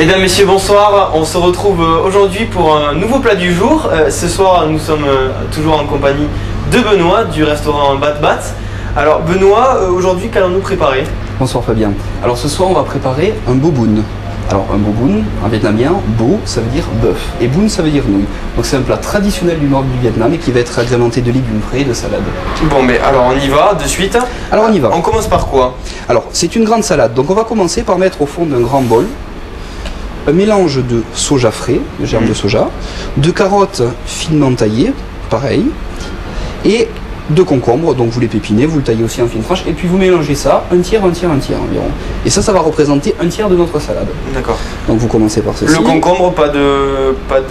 Mesdames, Messieurs, bonsoir. On se retrouve aujourd'hui pour un nouveau plat du jour. Ce soir, nous sommes toujours en compagnie de Benoît du restaurant Bat Bat. Alors Benoît, aujourd'hui, qu'allons-nous préparer? Bonsoir Fabien. Alors ce soir, on va préparer un bo bun. Alors un bo bun, en vietnamien, bo ça veut dire bœuf et bun ça veut dire nouille. Donc c'est un plat traditionnel du nord du Vietnam et qui va être agrémenté de légumes frais et de salade. Bon, mais alors on y va de suite. Alors on y va. On commence par quoi? Alors c'est une grande salade. Donc on va commencer par mettre au fond d'un grand bol un mélange de soja frais, de germes de soja, de carottes finement taillées, pareil, et de concombres, donc vous les pépinez, vous le taillez aussi en fines tranches, et puis vous mélangez ça, un tiers environ. Et ça va représenter un tiers de notre salade. D'accord. Donc vous commencez par ceci. Le concombre, pas de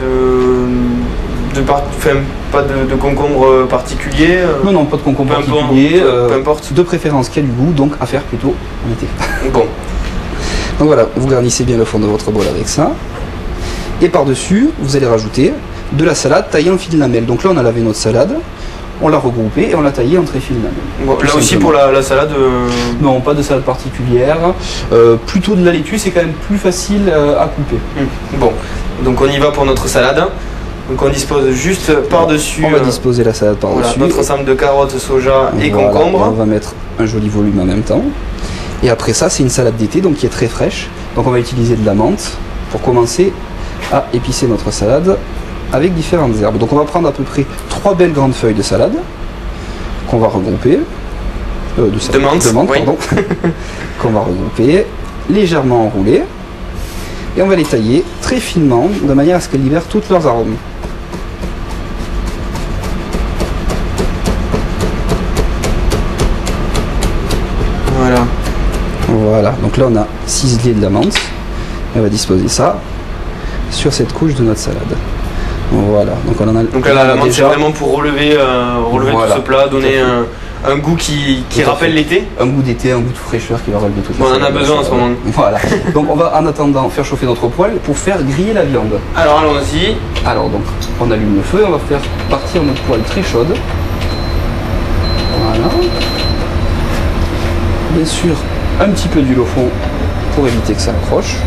concombre particulier? Non, pas de concombre particulier. Peu importe. De préférence qu'il y a du goût, donc à faire plutôt en été. Bon. Donc voilà, vous garnissez bien le fond de votre bol avec ça. Et par-dessus, vous allez rajouter de la salade taillée en fines lamelles. Donc là, on a lavé notre salade, on l'a regroupée et on l'a taillée en très fines lamelles. Bon, là aussi pour la salade Non, pas de salade particulière. Plutôt de la laitue, c'est quand même plus facile à couper. Bon, donc on y va pour notre salade. Donc on dispose juste par-dessus. On va disposer la salade par-dessus. Voilà, notre ensemble de carottes, soja et concombre. On va mettre un joli volume en même temps. Et après ça, c'est une salade d'été, donc qui est très fraîche. Donc on va utiliser de la menthe pour commencer à épicer notre salade avec différentes herbes. Donc on va prendre à peu près 3 belles grandes feuilles de salade qu'on va regrouper. De menthe, oui. Pardon. Qu'on va regrouper, légèrement enrouler. Et on va les tailler très finement, de manière à ce qu'elles libèrent toutes leurs arômes. Voilà, donc là on a ciselé de la menthe. On va disposer ça sur cette couche de notre salade. Voilà, donc on en a. Donc là la menthe c'est vraiment pour relever voilà, tout ce plat, donner un goût qui rappelle l'été. Un goût d'été, un goût de fraîcheur qui va relever toute la salade. On en a besoin en ce moment. Voilà, donc on va en attendant faire chauffer notre poêle pour faire griller la viande. Alors allons-y. Alors donc on allume le feu, on va faire partir notre poêle très chaude. Voilà. Bien sûr, un petit peu d'huile au fond pour éviter que ça accroche.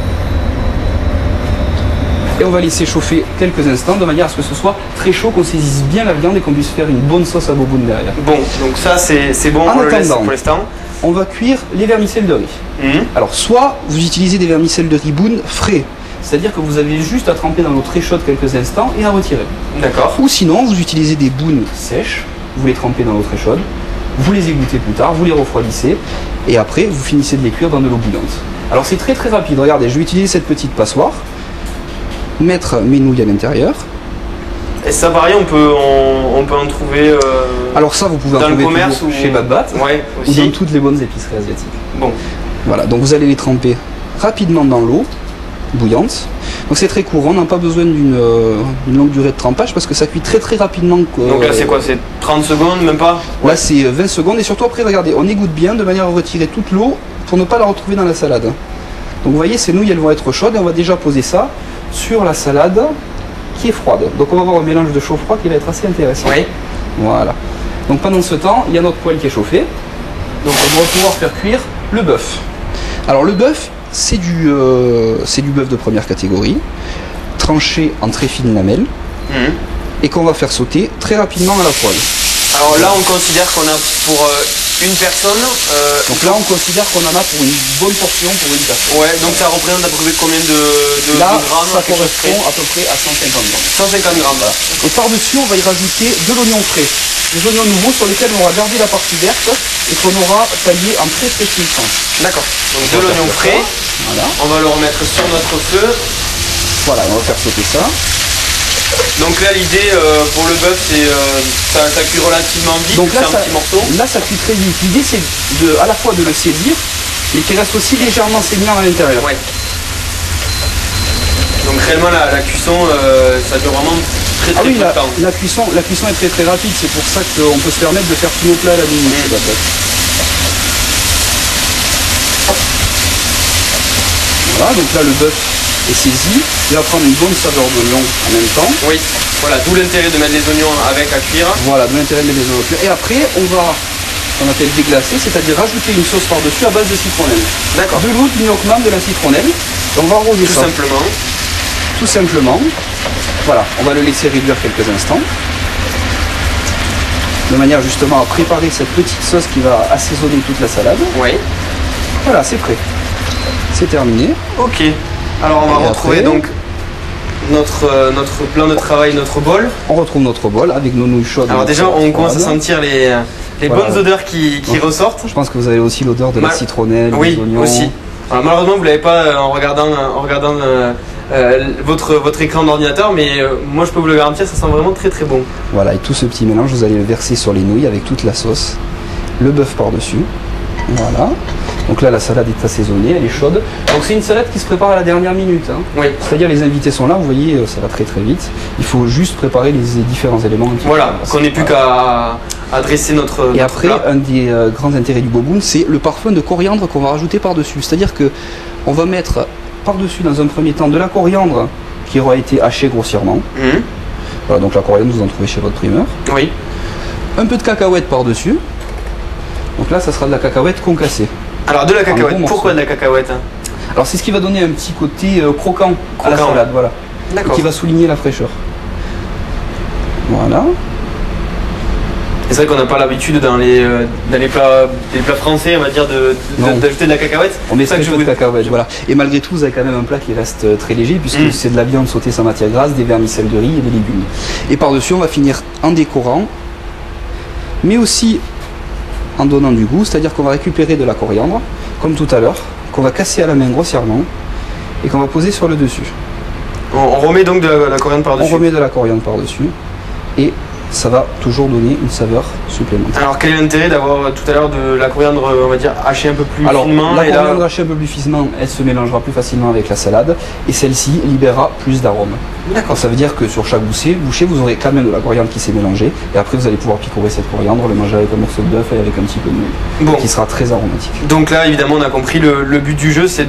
Et on va laisser chauffer quelques instants de manière à ce que ce soit très chaud, qu'on saisisse bien la viande et qu'on puisse faire une bonne sauce à bo bun derrière. Bon, donc ça c'est bon, on le laisse pour l'instant. On va cuire les vermicelles de riz. Alors soit vous utilisez des vermicelles de riz boun frais, c'est-à-dire que vous avez juste à tremper dans l'eau très chaude quelques instants et à retirer. D'accord. Ou sinon vous utilisez des bounes sèches, vous les trempez dans l'eau très chaude, vous les égouttez plus tard, vous les refroidissez et après vous finissez de les cuire dans de l'eau bouillante. Alors c'est très très rapide, regardez, je vais utiliser cette petite passoire, mettre mes nouilles à l'intérieur. Et ça pareil, on peut en trouver alors ça vous pouvez en dans trouver le commerce ou chez Bat Bat, ouais, ou dans toutes les bonnes épiceries asiatiques. Bon. Voilà, donc vous allez les tremper rapidement dans l'eau bouillante. Donc c'est très court, on n'a pas besoin d'une longue durée de trempage parce que ça cuit très très rapidement. Donc là c'est quoi, c'est 30 secondes, même pas? Là c'est 20 secondes et surtout après regardez, on égoutte bien de manière à retirer toute l'eau pour ne pas la retrouver dans la salade. Donc vous voyez, ces nouilles elles vont être chaudes et on va déjà poser ça sur la salade qui est froide. Donc on va avoir un mélange de chaud-froid qui va être assez intéressant. Oui. Voilà. Donc pendant ce temps, il y a notre poêle qui est chauffée. Donc on va pouvoir faire cuire le bœuf. Alors le bœuf, c'est du bœuf de première catégorie, tranché en très fines lamelles, et qu'on va faire sauter très rapidement à la poêle. Alors là on considère qu'on a pour une personne. Donc là on considère qu'on en a pour une bonne portion pour une personne. Ouais, donc ça représente à peu près combien de grammes? Ça correspond à peu près à 150 grammes. 150 grammes. Voilà. Et par-dessus on va y rajouter de l'oignon frais. Des oignons nouveaux sur lesquels on va garder la partie verte et qu'on aura taillé en très très fines tranches. D'accord. Donc de l'oignon frais. Voilà. On va le remettre sur notre feu. Voilà, on va faire sauter ça. Donc là l'idée pour le bœuf c'est ça cuit relativement vite. Donc là, c'est un petit morceau. Là ça cuit très vite. L'idée c'est à la fois de le saisir et qu'il reste aussi légèrement saignant à l'intérieur. Ouais. Donc réellement la cuisson ça dure vraiment très peu de temps. La cuisson est très très rapide, c'est pour ça qu'on peut se permettre de faire tous nos plats à la minute. Voilà, donc là le bœuf est saisi, il va prendre une bonne saveur d'oignon en même temps. Oui, voilà, d'où l'intérêt de mettre les oignons avec à cuire. Voilà, d'où l'intérêt de mettre les oignons à cuire. Et après, on va qu'on appelle déglacer, c'est-à-dire rajouter une sauce par-dessus à base de citronnelle. D'accord. De l'eau, du gnoc-mam, de la citronnelle. On va arroser Tout ça. simplement. Tout simplement. Voilà, on va le laisser réduire quelques instants. De manière justement à préparer cette petite sauce qui va assaisonner toute la salade. Oui. Voilà, c'est prêt. C'est terminé. Ok. Alors on va retrouver après, donc notre plan de travail, notre bol. On retrouve notre bol avec nos nouilles chaudes. Alors déjà on commence à sentir les voilà, bonnes odeurs qui ressortent. Je pense que vous avez aussi l'odeur de la citronnelle, oui, des oignons. Aussi. Alors, malheureusement vous l'avez pas en regardant votre écran d'ordinateur, mais moi je peux vous le garantir, ça sent vraiment très très bon. Voilà, et tout ce petit mélange, vous allez le verser sur les nouilles avec toute la sauce, le bœuf par-dessus. Voilà. Donc là, la salade est assaisonnée, elle est chaude. Donc c'est une salade qui se prépare à la dernière minute. Hein. Oui. C'est-à-dire les invités sont là, vous voyez, ça va très très vite. Il faut juste préparer les différents éléments. Voilà, qu'on n'ait plus qu'à dresser notre Et après, plat. un des grands intérêts du boboon, c'est le parfum de coriandre qu'on va rajouter par-dessus. C'est-à-dire que on va mettre par-dessus dans un premier temps de la coriandre qui aura été hachée grossièrement. Voilà, donc la coriandre, vous en trouvez chez votre primeur. Oui. Un peu de cacahuète par-dessus. Donc là, ça sera de la cacahuète concassée. Alors de la cacahuète, pourquoi de la cacahuète? Alors c'est ce qui va donner un petit côté croquant à la salade, voilà. D'accord. Qui va souligner la fraîcheur. Voilà. C'est vrai qu'on n'a pas l'habitude dans les plats français, on va dire, d'ajouter de la cacahuète. On met très peu de cacahuète, voilà. Et malgré tout, vous avez quand même un plat qui reste très léger, puisque c'est de la viande sautée sans matière grasse, des vermicelles de riz et des légumes. Et par-dessus, on va finir en décorant, mais aussi en donnant du goût, c'est-à-dire qu'on va récupérer de la coriandre, comme tout à l'heure, qu'on va casser à la main grossièrement, et qu'on va poser sur le dessus. On remet donc de la coriandre par-dessus. On remet de la coriandre par-dessus, et ça va toujours donner une saveur supplémentaire. Alors quel est l'intérêt d'avoir tout à l'heure de la coriandre, on va dire, hachée un peu plus finement? La coriandre hachée un peu plus finement, elle se mélangera plus facilement avec la salade, et celle-ci libérera plus d'arômes. D'accord. Ça veut dire que sur chaque bouchée, vous aurez quand même de la coriandre qui s'est mélangée, et après vous allez pouvoir picorer cette coriandre, le manger avec un morceau de bœuf et avec un petit peu de nouilles, qui sera très aromatique. Donc là, évidemment, on a compris, le but du jeu, c'est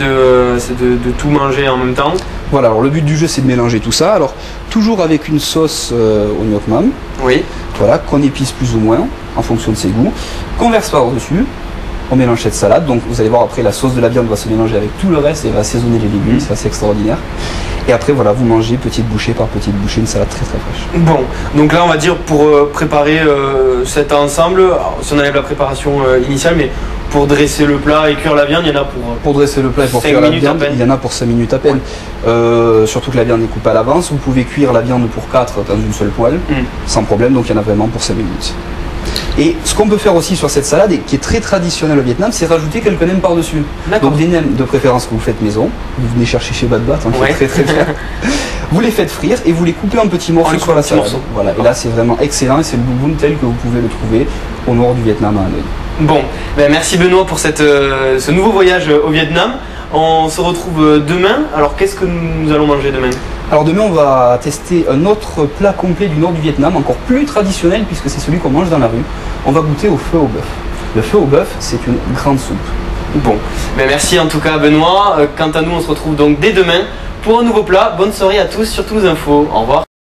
de tout manger en même temps. Voilà, alors le but du jeu, c'est de mélanger tout ça. Alors, toujours avec une sauce au gnoc-mam. Oui. Voilà, qu'on épice plus ou moins, en fonction de ses goûts. Qu'on verse par-dessus. On mélange cette salade. Donc, vous allez voir, après, la sauce de la viande va se mélanger avec tout le reste et va assaisonner les légumes. C'est assez extraordinaire. Et après, voilà, vous mangez petite bouchée par petite bouchée, une salade très très fraîche. Bon, donc là, on va dire, pour préparer cet ensemble, alors, si on enlève la préparation initiale, mais pour dresser le plat et cuire la viande, il y en a pour dresser le plat et pour cuire la viande, il y en a pour 5 minutes à peine. Ouais. Surtout que la viande est coupée à l'avance. Vous pouvez cuire la viande pour 4 dans une seule poêle, sans problème, donc il y en a vraiment pour 5 minutes. Et ce qu'on peut faire aussi sur cette salade, et qui est très traditionnel au Vietnam, c'est rajouter quelques nems par-dessus. Donc des nems de préférence que vous faites maison, vous venez chercher chez Bat Bat, qui est très très bien. Vous les faites frire et vous les coupez en petits morceaux sur la salade. Voilà. Et là c'est vraiment excellent et c'est le boboon tel que vous pouvez le trouver au nord du Vietnam à Hanoï. Bon, ben merci Benoît pour ce nouveau voyage au Vietnam. On se retrouve demain. Alors qu'est-ce que nous allons manger demain? Alors demain on va tester un autre plat complet du nord du Vietnam, encore plus traditionnel puisque c'est celui qu'on mange dans la rue. On va goûter au feu au bœuf. Le feu au bœuf, c'est une grande soupe. Bon, ben merci en tout cas Benoît. Quant à nous, on se retrouve donc dès demain pour un nouveau plat. Bonne soirée à tous sur Toulouse Info. Au revoir.